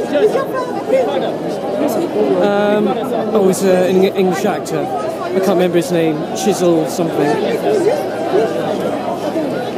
He's an English actor. I can't remember his name. Chisel something.